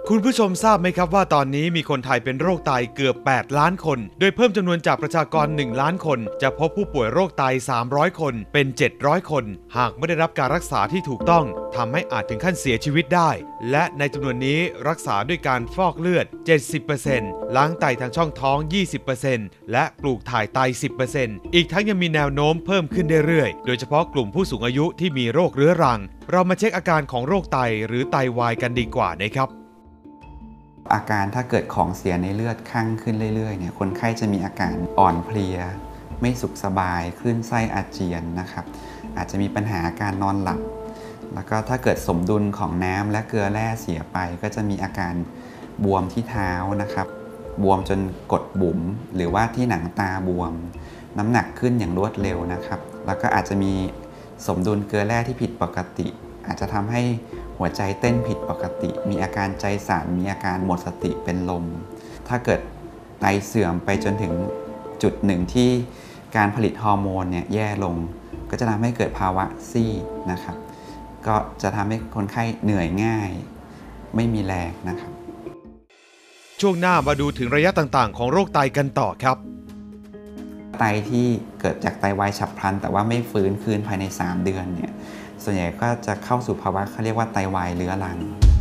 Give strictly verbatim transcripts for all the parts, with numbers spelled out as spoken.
คุณผู้ชมทราบไหมครับว่าตอนนี้มีคนไทยเป็นโรคไตเกือบแปดล้านคนโดยเพิ่มจำนวนจากประชากรหนึ่งล้านคนจะพบผู้ป่วยโรคไตสามร้อยคนเป็นเจ็ดร้อยคนหากไม่ได้รับการรักษาที่ถูกต้องทำให้อาจถึงขั้นเสียชีวิตได้และในจำนวนนี้รักษาด้วยการฟอกเลือด เจ็ดสิบเปอร์เซ็นต์ ล้างไตทางช่องท้อง ยี่สิบเปอร์เซ็นต์ และปลูกถ่ายไต สิบเปอร์เซ็นต์ อีกทั้งยังมีแนวโน้มเพิ่มขึ้นเรื่อยๆโดยเฉพาะกลุ่มผู้สูงอายุที่มีโรคเรื้อรังเรามาเช็คอาการของโรคไตหรือไตวายกันดีกว่านะครับอาการถ้าเกิดของเสียในเลือดข้างขึ้นเรื่อยๆเนี่ยคนไข้จะมีอาการอ่อนเพลียไม่สุขสบายคลื่นไส้อาเจียนนะครับอาจจะมีปัญหาการนอนหลับแล้วก็ถ้าเกิดสมดุลของน้ำและเกลือแร่เสียไปก็จะมีอาการบวมที่เท้านะครับบวมจนกดบุ๋มหรือว่าที่หนังตาบวมน้ำหนักขึ้นอย่างรวดเร็วนะครับแล้วก็อาจจะมีสมดุลเกลือแร่ที่ผิดปกติอาจจะทำให้หัวใจเต้นผิดปกติมีอาการใจสั่นมีอาการหมดสติเป็นลมถ้าเกิดไตเสื่อมไปจนถึงจุดหนึ่งที่การผลิตฮอร์โมนเนี่ยแย่ลงก็จะทำให้เกิดภาวะซีดนะครับก็จะทำให้คนไข้เหนื่อยง่ายไม่มีแรงนะครับช่วงหน้ามาดูถึงระยะต่างๆของโรคไตกันต่อครับไตที่เกิดจากไตวายฉับพลันแต่ว่าไม่ฟื้นคืนภายในสามเดือนเนี่ยส่วนใหญ่ก็จะเข้าสู่ภาวะเขาเรียกว่าไตวายเรื้อรัง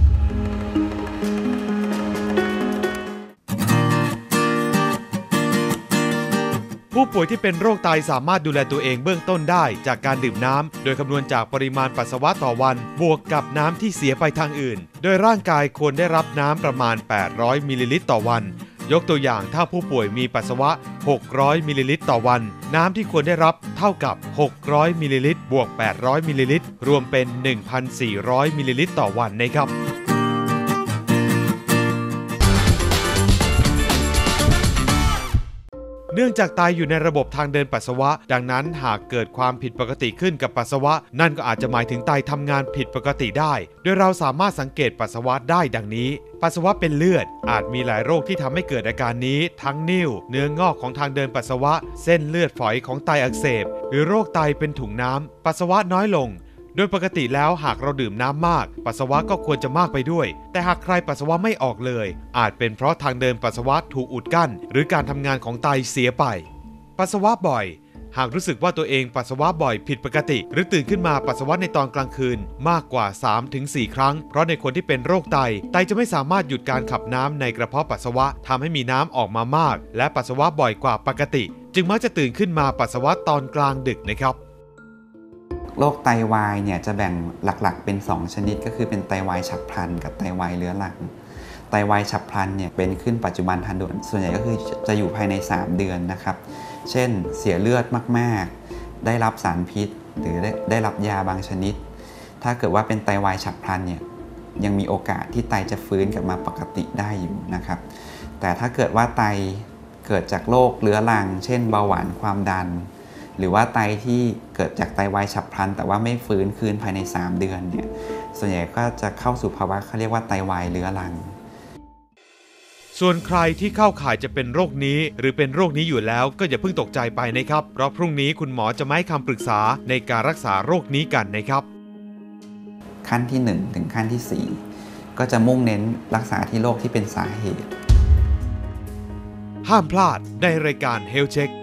ผู้ป่วยที่เป็นโรคไตสามารถดูแลตัวเองเบื้องต้นได้จากการดื่มน้ำโดยคำนวณจากปริมาณปัสสาวะต่อวันบวกกับน้ำที่เสียไปทางอื่นโดยร่างกายควรได้รับน้ำประมาณแปดร้อยมิลลิลิตรต่อวันยกตัวอย่างถ้าผู้ป่วยมีปัสสาวะหกร้อยมิลลิลิตรต่อวันน้ำที่ควรได้รับเท่ากับหกร้อยมิลลิลิตรบวกแปดร้อยมิลลิลิตรรวมเป็น หนึ่งพันสี่ร้อยมิลลิลิตรต่อวันนะครับเนื่องจากไตอยู่ในระบบทางเดินปัสสาวะดังนั้นหากเกิดความผิดปกติขึ้นกับปัสสาวะนั่นก็อาจจะหมายถึงไตทำงานผิดปกติได้โดยเราสามารถสังเกตปัสสาวะได้ดังนี้ปัสสาวะเป็นเลือดอาจมีหลายโรคที่ทำให้เกิดอาการนี้ทั้งนิ่วเนื้องอกของทางเดินปัสสาวะเส้นเลือดฝอยของไตอักเสบหรือโรคไตเป็นถุงน้ำปัสสาวะน้อยลงโดยปกติแล้วหากเราดื่มน้ำมากปัสสาวะก็ควรจะมากไปด้วยแต่หากใครปัสสาวะไม่ออกเลยอาจเป็นเพราะทางเดินปัสสาวะถูกอุดกั้นหรือการทำงานของไตเสียไปปัสสาวะบ่อยหากรู้สึกว่าตัวเองปัสสาวะบ่อยผิดปกติหรือตื่นขึ้นมาปัสสาวะในตอนกลางคืนมากกว่า สามถึงสี่ ครั้งเพราะในคนที่เป็นโรคไตไตจะไม่สามารถหยุดการขับน้ำในกระเพาะปัสสาวะทำให้มีน้ำออกมามากและปัสสาวะบ่อยกว่าปกติจึงมักจะตื่นขึ้นมาปัสสาวะตอนกลางดึกนะครับโรคไตวายเนี่ยจะแบ่งหลักๆเป็นสองชนิดก็คือเป็นไตวายฉับพลันกับไตวายเรื้อรังไตวายฉับพลันเนี่ยเป็นขึ้นปัจจุบันทันด่วนส่วนใหญ่ก็คือจะอยู่ภายในสามเดือนนะครับเช่นเสียเลือดมากๆได้รับสารพิษหรือได้ได้รับยาบางชนิดถ้าเกิดว่าเป็นไตวายฉับพลันเนี่ยยังมีโอกาสที่ไตจะฟื้นกลับมาปกติได้อยู่นะครับแต่ถ้าเกิดว่าไตเกิดจากโรคเรื้อรังเช่นเบาหวานความดันหรือว่าไตที่เกิดจากไตวายฉับพลันแต่ว่าไม่ฟื้นคืนภายในสามเดือนเนี่ยส่วนใหญ่ก็จะเข้าสู่ภาวะเขาเรียกว่าไตวายเรื้อรังส่วนใครที่เข้าข่ายจะเป็นโรคนี้หรือเป็นโรคนี้อยู่แล้วก็อย่าเพิ่งตกใจไปนะครับเพราะพรุ่งนี้คุณหมอจะมาให้คำปรึกษาในการรักษาโรคนี้กันนะครับขั้นที่หนึ่งถึงขั้นที่สี่ก็จะมุ่งเน้นรักษาที่โรคที่เป็นสาเหตุห้ามพลาดในรายการ Health Check